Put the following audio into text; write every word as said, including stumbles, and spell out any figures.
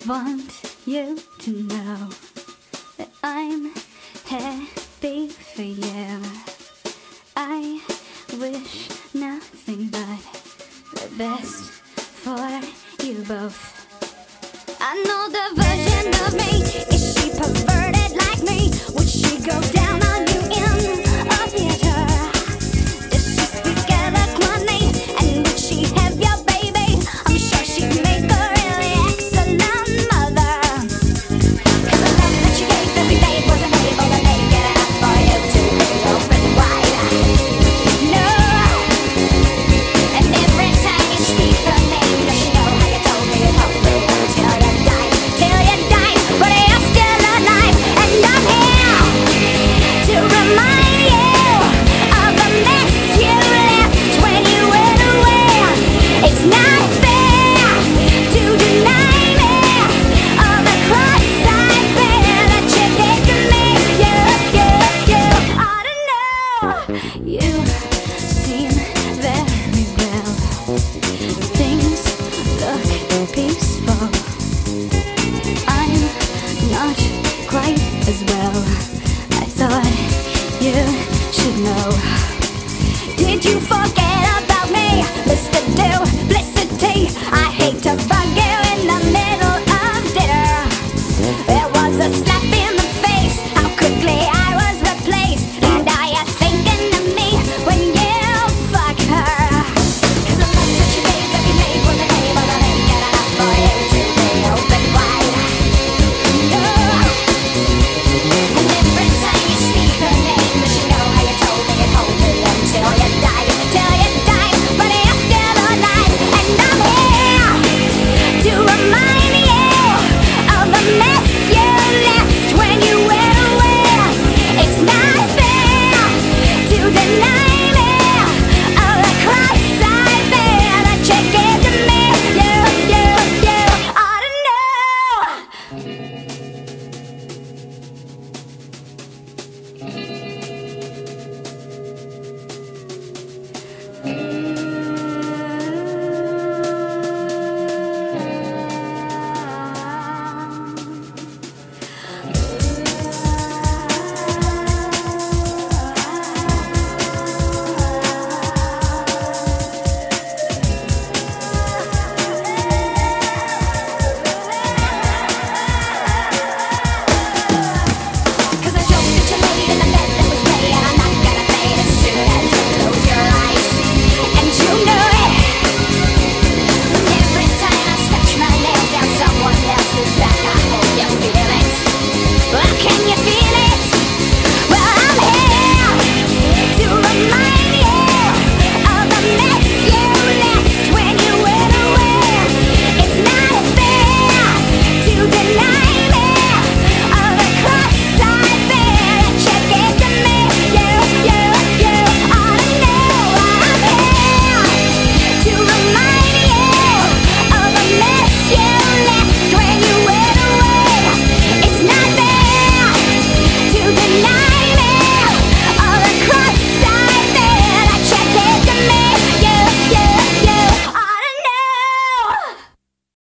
want you to know that I'm happy for you. I wish nothing but the best for you both. I know the version of me. Is she perverted like me? Would she go down on you in a theater? Does she speak eloquently? And would she have your baby? I'm sure she'd make a really excellent mother. Cause the love that you gave every day wasn't able to make it enough for you to be open wide. No. And every time you speak her name, does she know how you told me you told me till you died, till you died, but you're still alive. And I'm here to remind you of the mess you left when you went away. It's not fair to deny me of the cross I bear that you gave to me. You, you, you ought to know. You seem very well. Things look peaceful.